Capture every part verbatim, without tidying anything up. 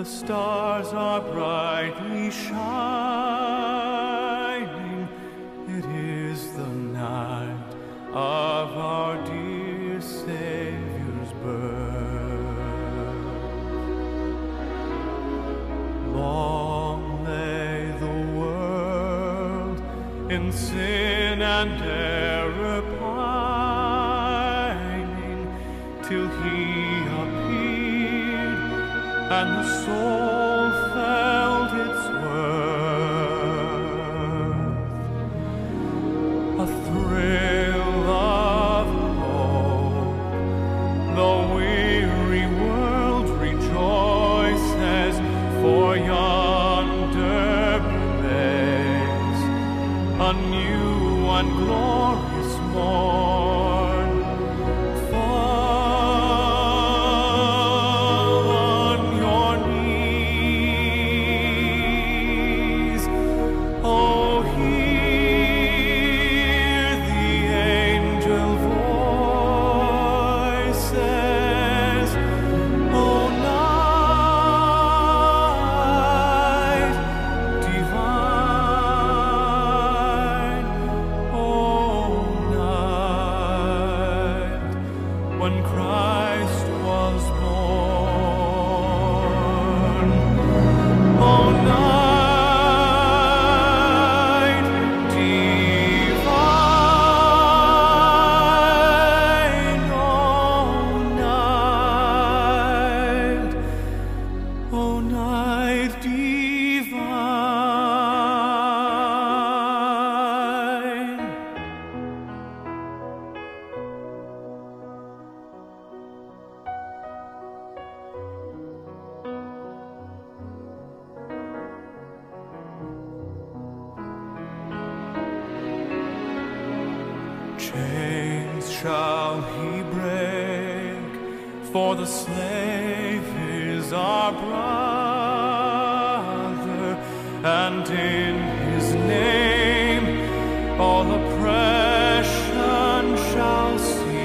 stars are brightly shining. It is the night of our dear Savior's birth. Long lay the world in sin and error pining, till He appeared and the soul felt its worth. A thrill of hope, the weary world rejoices, for yonder breaks a new and glorious morn. Fall on your knees, oh, hear the angel voices, oh, night divine, oh, night when Christ was born, oh, night divine, oh, night, oh, night divine. Chains shall He break, for the slave is our brother, and in His name all oppression shall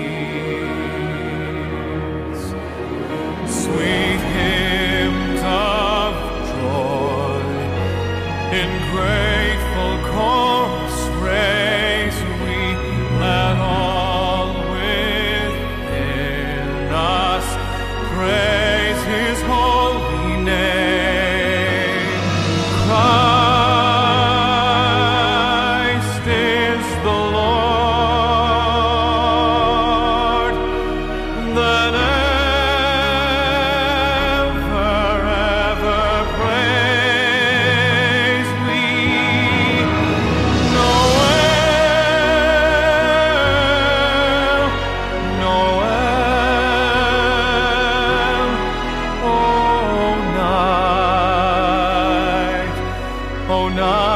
cease. Sweet hymns of joy in grateful chorus raise we, let all within us praise His holy name. Christ is the Lord, then ever, ever praise we. Noel, Noel, oh, night, oh, night.